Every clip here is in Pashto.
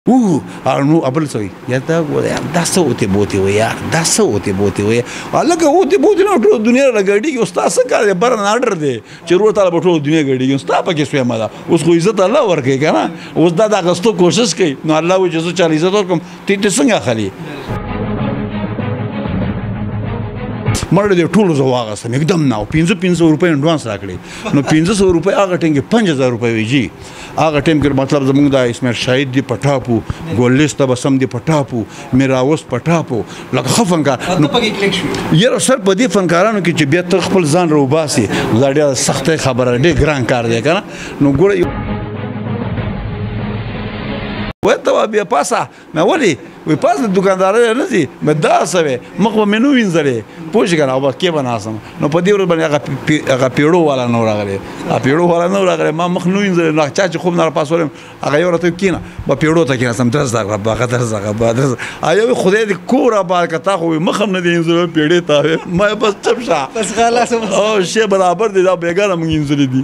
نو ابل سوي یا دا دا څه وته بوتي و یار دا څه وته بوتي و الګه وته بوتي نو ټول دنیا لګړي کې استاد څه کار بر نه اورډر دی چې ورو تعالی ټول دنیا ګړي کې استاد پکې سوې مالا اوس خو عزت الله ورکړي کنه اوس دا غستو کوشش کوي نو الله و جزو چا عزت ورکم ته څنګه خالي مړ دې ټول زو واغسم एकदम نو 500 روپے اډوانس راکړي نو 500 روپے هغه ټینګ 5000 روپے ویجی هغه ټیم کې مطلب زمونږ د اسماعیل شاهد دی پټاپو ګولست بسم دی پټاپو میراوس پټاپو لکه خفنګا نو یره سر په دې فنکارانو کې چې بیا تر خپل ځان روباسي زړه سخت خبره ډېر ګران کار دی کنه نو ګوره وته بیا پاسه مې ولي وی پاسه دکاندار نه دي مې دا سوي مخ منو وینځلې پوښ کنه او کې بناسم نو په دې ور باندې هغه پیړو والا نو راغلی پیړو والا نو راغلی ما مخ نو وینځلې نه چا چې خوب نه پاسورم هغه یو راته کینه په پیړو ته کې سم درس دا هغه درس هغه ایو خدای دې کورا بار کته خو مخم نه دي وینځلې پیړې ته ما بس چپشا بس خلاص او شی برابر دي دا بیګاره مونږ وینځلې دي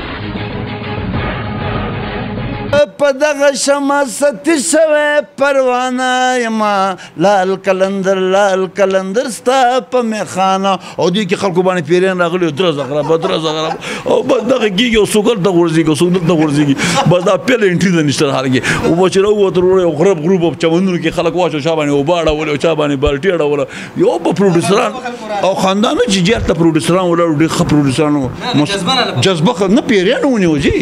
په دغه شمع ستي شوی پروانه یما لال کلندر ستا په میخانه او دوی کې خلکو باندې پیرین راغلي درز غرب او بس دغه کېږي او څوک دلته غورځېږي څوک دلته غورځېږي بس دا پیل انټري د نشته حال کې او به چې راووتل یو غرب ګروپ په چمنونو کې خلک واچو چا باندې اوبه اړولې او چا باندې بالټي اړوله یو به پروډوسران او خاندانو چې جېرته پروډوسران ولاړ ډېر ښه پروډوسران جذبه نه پیرین ونیو جي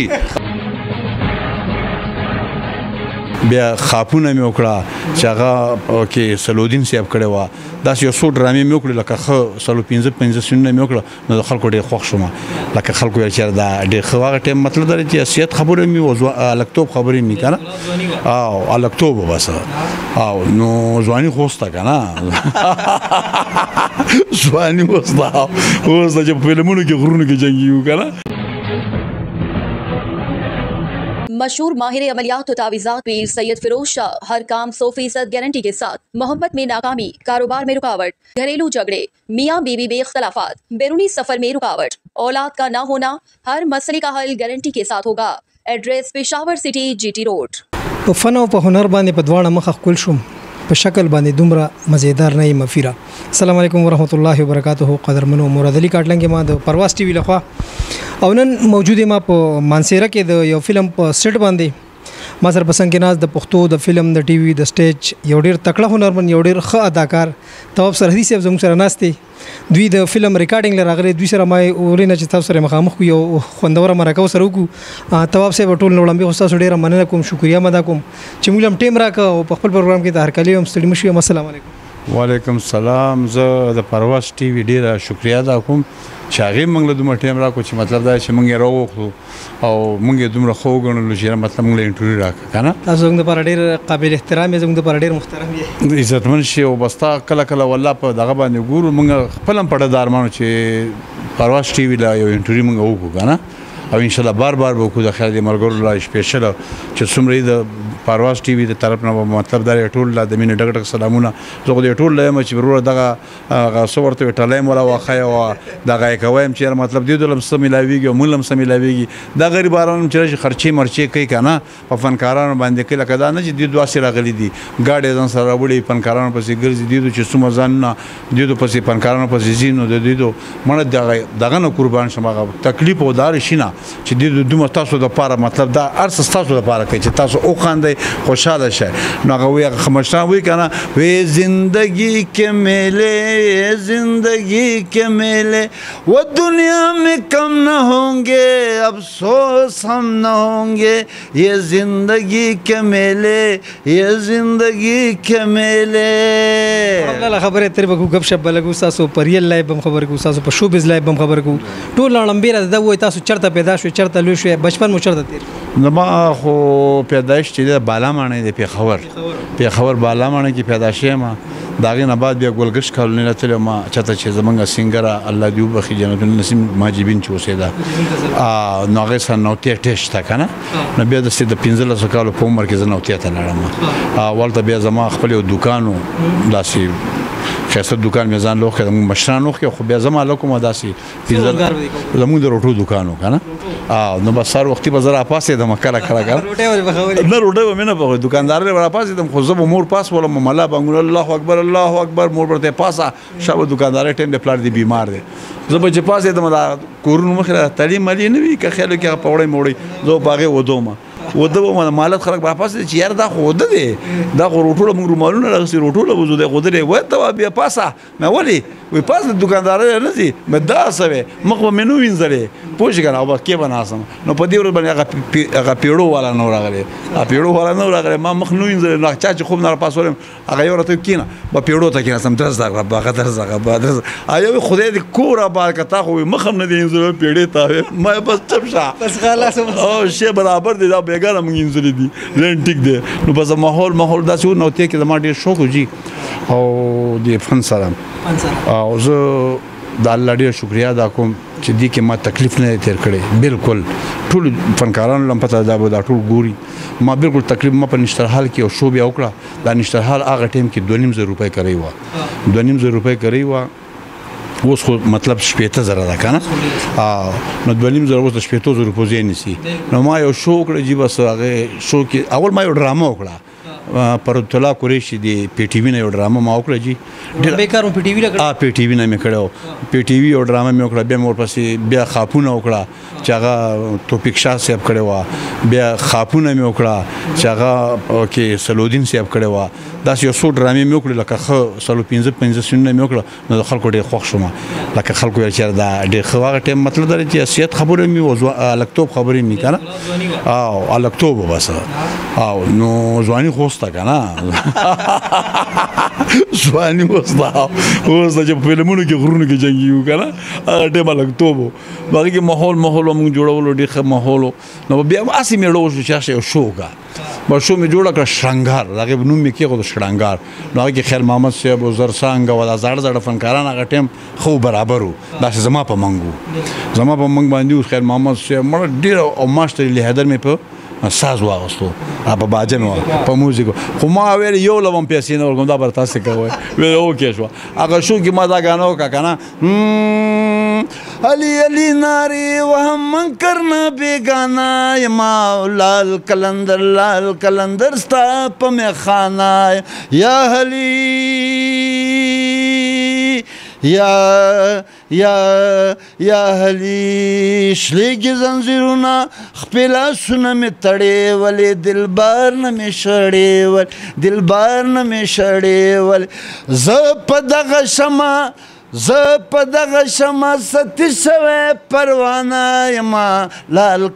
بیا خاپونه مې وکړه چې هغه کې سلودین صاحب کړی وه داسې یو څو ډرامې مې وکړې لکه ښه سلو 15 سینونه مې وکړه نو د خلکو ډېر خوښ شوم لکه خلکو ویل چې دا ډېر ښه هغه ټایم مطلب دا چې حیثیت خبرې مې الکتوب خبرې مې که نه او الکتوب بس او نو ځواني خو اوسته که نه ځواني اوسته چې په فلمونو کې غرونو کې جنګېږو که نه मशहूर माहिर अमलियात और तावीज़ात पीर सैयद फिरोज शाह हर काम 100% गारंटी के साथ मोहब्बत में नाकामी, कारोबार में रुकावट, घरेलू झगड़े, मियाँ बीवी में इख्तलाफात, बैरूनी सफर में रुकावट, औलाद का ना होना, हर मसले का हल गारंटी के साथ होगा। Address Peshawar city GT road. फन او په هنر باندې په دواړه مخ خپل شوم په شکل باندې دومره مزیدار نه مفیره. السلام علیکم ورحمت الله وبرکاته. قدرمنو مراد علي کاټلنګ ما د پرواز ټي وی لخوا او نن موجود ما په مانسیره کې د یو فلم په سټ باندې ما سره پسند کې ناز د پښتو د فلم د ټي وی د سټیج یو ډیر تکړه هنرمن یو ډیر ښه اداکار تواب سرحدي صاحب زموږ سره ناستي دوی د فلم ریکارډینګ لراغلي دوی سره ما اورینه چې تاسو سره مخامخ یو خوندور مرکه سره وکړو تواب صاحب ټول نوړم به تاسو ډیر مننه کوم شکریا مدا کوم چې موږ هم ټیم راکو په خپل پروګرام کې د هر کلی هم ستړي مشو. السلام علیکم. وعلیکم السلام. زه د پرواز ټي وی ډیره شکریا ادا کوم چې هغه موږ له دومره ټیم راکو چې مطلب دا چې موږ راوخلو او موږ دومره خو غنلو چې مطلب موږ له انټرویو راکړه کنه تاسو موږ پر ډیر قابل احترام یې موږ پر ډیر محترم یې عزتمن شي او بستا کله کله والله په دغه باندې ګورو موږ خپل هم پړه دارمانو چې پرواز ټي وی لا یو انټرویو موږ وکړو کنه او ان شاء الله بار وکړو د خیر د مرګور لا سپیشل چې څومره د پرواز ټي وی د طرف نه مطلب دا ټول د مینه ډګ سلامونه زه د ټول لایم چې ورور دغه صورت ټالایم ولا واخی او دغه کوم چې مطلب دی دلم سملاویږي مولم سملاویږي دا غریبانو چې خرچي مرچي کوي کنه په فنکارانو باندې کې لکه دا نه چې د دوه سره غلي دي گاډي ځان سره وړي فنکارانو پسې ګرځي دي چې څومره ځان نه دي پسې فنکارانو پسې زینو دي مړه دغه نه قربان شمه تکلیف او دار شینه چې د دوه تاسو د پاره مطلب دا ارس تاسو د پاره کوي چې تاسو او خاندي خوشاله شه نو هغه وی خمشان وی کنه وی زندگی کے میلے وہ دنیا میں کم نہ ہوں گے افسوس ہم نہ ہوں گے یہ زندگی کے میلے الله خبره تر به غب شپ بلګو تاسو پر ریل لایف هم خبر کو تاسو په شوبز لایف هم خبر کو ټول لړمبیره دا وای تاسو چرته پیدا شو چرته لوي شو بچپن مو چرته تیر نما خو پیدائش چې بالا معنی دی پیښور بالا معنی کې پیدا شوم داغه نه بعد بیا ګلګش کالونی لته ما چاته چې زمونږ سنگر الله دی وبخي جنت النسیم ماجبین چې اوسېدا نو هغه سره نوتې ټیسټ تا کنه نو بیا د 15 کالو په عمر کې زه نوتې ته لاړم ولته بیا زما خپل دکانو داسې خاصه دکان میزان لوخ د مشران لوخ خو بیا زما لکه داسي زموږ د روټو دکانو کنه نو بس سار وختي بازار پاسې د مکه کړه نه روټه و مینه په دکاندار له پاسې د خو زب مور پاس ولا ملا بنګول الله اکبر مور ورته پاسه شابه دکاندار ټیم د پلار دی بیمار دی زب چې پاسې د کورونو مخه تعلیم مالی نه وی که خیال کې پوړې موړې زه باغې ودوم ودو مالت خلک واپس چې یار دا خو ده دی دا خو روټوله موږ رومالونه راغسي روټوله وزو دی خو ده وای ته بیا پاسه مې ولي وای پاس د دکاندار نه دي مې دا سوي مخ منو وینځلې پوښ کنه او کې بناسم نو په دې ور باندې هغه پیړو والا نو راغلی پیړو والا نو راغلی ما مخ نو وینځل نه چا چې خوب نه پاسولم هغه یو راته کینه په پیړو ته کینه سم درز دا هغه درز آیا خدای دې کور آباد کتا خو مخ نه دی وینځل پیړې ته ما بس چپشا بس خلاص او شی برابر دی دا بیګا موږ انځلې دي لن ټیک دی نو بس ماحول داسې نو ته کې زما ډېر شوق وجي او د فن سره او زه د الله ډېر شکریا ادا کوم چې دې کې ما تکلیف نه تیر کړی بالکل ټول فنکارانو لم پته دا ټول ګوري ما بالکل تکلیف ما په نشترحال کې او شو بیا وکړه دا نشترحال هغه ټیم کې 2.5 روپۍ کوي و 2.5 روپۍ کوي و اوس خو مطلب 70,000 ده کنه نو 2.5 اوس 70,000 روپۍ نسی نو ما یو شو کړی جی بس هغه شو کې اول ما یو ډرامه وکړه پر طلا قریشی دی پی ټی وی نه یو ډرامه ما وکړه جی بیکارو پی ټی وی لګړه پی ټی وی نه مې کړو پی ټی وی یو ډرامه مې وکړه بیا مور پسې بیا خاپونه وکړه چې هغه توفیق شاه صاحب کړو بیا خاپونه مې وکړه چې هغه کې سلودین صاحب کړو دا یو څو ډرامې مې وکړه لکه خو سلو 15 سنونه مې وکړه نو خلکو ډېر خوښ شوم لکه خلکو یې چیر دا ډېر خو هغه ټیم مطلب دا چې سیاست خبرې مې او الکتوب خبرې مې کنه او الکتوب بس او نو ځواني خوسته کنه ځواني خوسته اوس چې په فلمونو کې غرونو کې جنگي یو کنه هغه ټیم الکتوب باقي کې ماحول موږ جوړولو ډېر ښه ماحول نو بیا اسی مې ډوښ چې شو کا بشو می جوړه کړ شرنګار هغه نوم می کې خو شرنګار نو هغه خیر محمد صاحب او زرسانګ ولا زړ فنکاران هغه ټیم خو برابرو دا زما په منګ باندې خیر محمد صاحب مړ ډیر او ماستر له هدر می په ساز واغستو په باجن وا په موزیک خو ما ویل یو لوم پیسې نه ورګم دا برتا څه کوي ویل اوکې شو هغه شو کې ما دا غانو کا کنه علی علی ناری وهم من کرنا بیگانا یما لال کلندر ستا په میخانا یا علی یا هلی شلیگی زنزیرونا خپیلا سنمی تڑی ولی دلبار نمی شڑی ولی زپ دغه شمع ستی شوی پروانه یما لال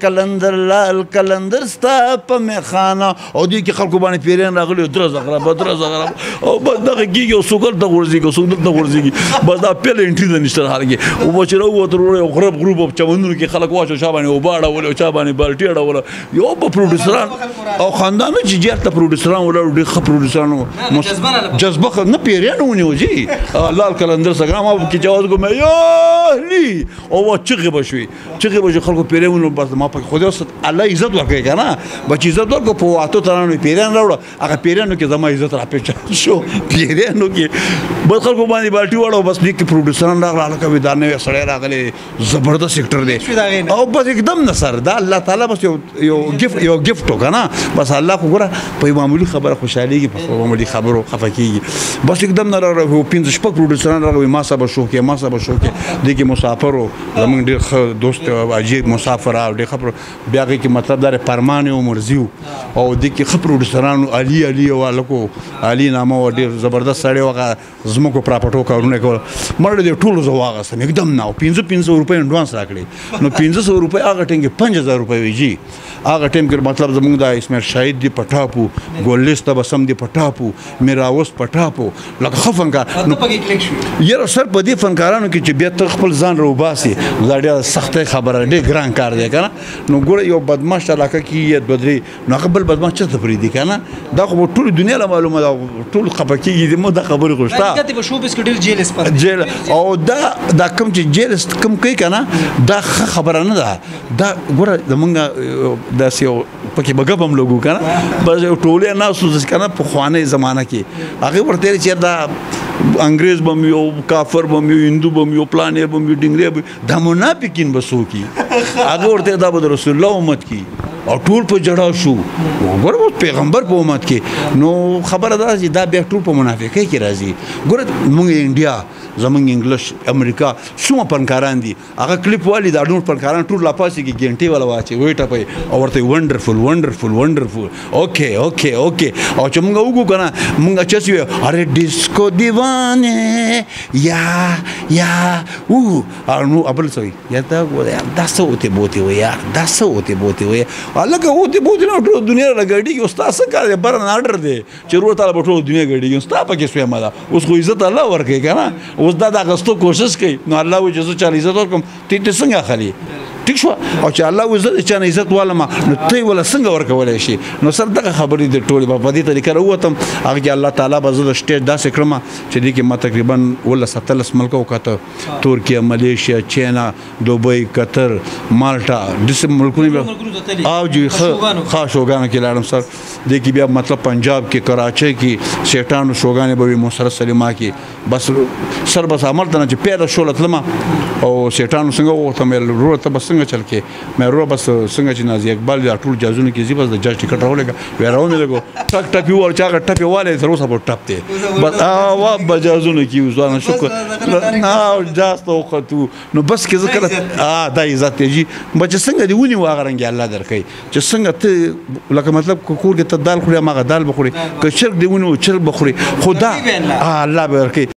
کلندر ستا په میخانه او دوی کې خلکو باندې پیرین راغلی درز غرب او بس دغه کېږي او څوک دلته غورځېږي بس دا پیل انټري ده نشته حال کې او چې راووتل یو غرب ګروپ په چمنونو کې خلک واچو چا باندې اوبه اړول او چا باندې بالټي اړول یو په پروډوسران او خاندانو چې جېرته پروډوسران ولاړو ډېر ښه پروډوسرانو جذبه نه پیریان ونیو جی لال کلندر سره ما کې جواز کوم یاهلی او چغه بشوي خلکو پیرونو بس ما په خو دې الله عزت ورکړي کنه بچ عزت ورکو په واتو ترانو پیران راوړه هغه پیرانو کې زما عزت را پېچ شو پیرانو کې بس خلکو باندې بالټي وړو بس دې کې پروډوسران راغله کوي دا نه سړی راغلي زبردست سېکټر دی او بس एकदम نصر دا الله تعالی بس یو گیفت کنه بس الله خو ګره په معمولی خبره خوشاليږي په معمولی خبرو خفقيږي بس एकदम نه راغو 15 شپږ پروډوسران راغوي ما سبا شو کې د کې مسافرو زمونږ ډېر دوست عجیب مسافر او ډېر خبر بیا کې مطلب دا پرمان او مرزیو او د کې خبرو رستورانو علي او لکو علي نامه او ډېر زبردست سړی وغه زموږ پراپټو کارونه کول مړ دې ټولو زواغه سم एकदम نو 500 روپۍ اډوانس راکړي نو 500 روپۍ هغه ټینګ 5000 روپۍ ویجی هغه ټیم کې مطلب زمونږ د اسماعیل شاهد دی پټاپو ګولست بسم دی پټاپو میراوس پټاپو لکه خفنګا نو یره سر په دې فنکارانو کې چې بیا ته خپل ځان روباسي دا ډېره سخته خبره ډېر ګران کار دی کنه نو ګوره یو بدمعش علاقه کې یت بدري نو خپل بدمعش څه تفریدي کنه دا خو ټول دنیا له معلومه دا ټول خپکیږي د مو د خبرې غوښتا کته په شو بس کې ډېر جیلس پر جیل او دا کم چې جیلس کم کوي کنه دا خبره نه ده دا ګوره زمونږ داسې یو پکې بګبم لوګو کنه بس یو ټولې ناسو ځکه کنه په خوانه زمانہ کې هغه ورته چې دا انګريز بم یو کافر بم یو هندو بم یو پلانې بم یو ډنګري دا منافقین بسو کی هغه ورته دا به رسول الله امت کی او ټول په جړا شو وګوره پیغمبر په امت کې نو خبره ده چې دا بیا ټول په منافقۍ کې راځي ګوره موږ انډیا زمونږ انګلیش امریکا څومره فنکاران دي هغه کلیپ والی دا ډول فنکاران ټول لا پاسې کې ګنټې والا واچي وایي ټپوي او ورته ونډرفل ونډرفل ونډرفل اوکې اوکې اوکې او چې موږ وګورو که نه موږ چې وایو ارے ډیسکو دیوانې یا نو ابل څه وایي یا دا دا څه اوتې بوتې وایي یار دا څه اوتې بوتې وایي هلکه اوتې بوتې نه ټول دنیا را ګډېږي ستا څه کار دی برن آرډر دی چې روه تعالی به ټول دنیا ګډېږي ستا پکې سویمه ده اوس خو عزت الله ورکوي که نه اوس دا د اخیستو کوشش کوي نو الله وایي چې زه چاله عزت ورکړم ته یې څنګه اخلي ټیک شو او چې الله وایي زه د چا نه عزت والم نو ته یې وله څنګه ورکولی شي نو سر دغه خبرې د ټولې به په دې طریقه راووتم هغه کې الله تعالی به زه د سټیج داسې کړم چې دې کې ما تقریبا 17 ملکه وکاته ترکیه ملیشیا چینا دوبۍ قطر مالټا داسې ملکونه او جی ښه شوګانو کې لاړم سر دې کې بیا مطلب پنجاب کې کراچۍ کې سیټانو شوګانې به وي مسرت سلیما کې بس سر بس عمل ته نه چې پیدا شوله تلمه او سیټانو څنګه ووتم وروره ته بس څنګه چل کې مې وروره بس څنګه چې نازي اقبال دا ټول جازونه کې زی بس د جاج ټکټ راولېږه وی راو مې لګو ټک ټک یو چې هغه ټپې والی تر اوسه به ټپ دی بس وا به جازونه کې ځوانه شکر جاز ته وختو نو بس کې زه کله دا عزت دی جي به چې څنګه دې ونیو هغه رنګ الله درکوي چې څنګه ته لکه مطلب که کور کې ته دال خورې هماغه دال به خورې که چرګ دې ونیو چرګ به خورې خو دا الله به ورکوي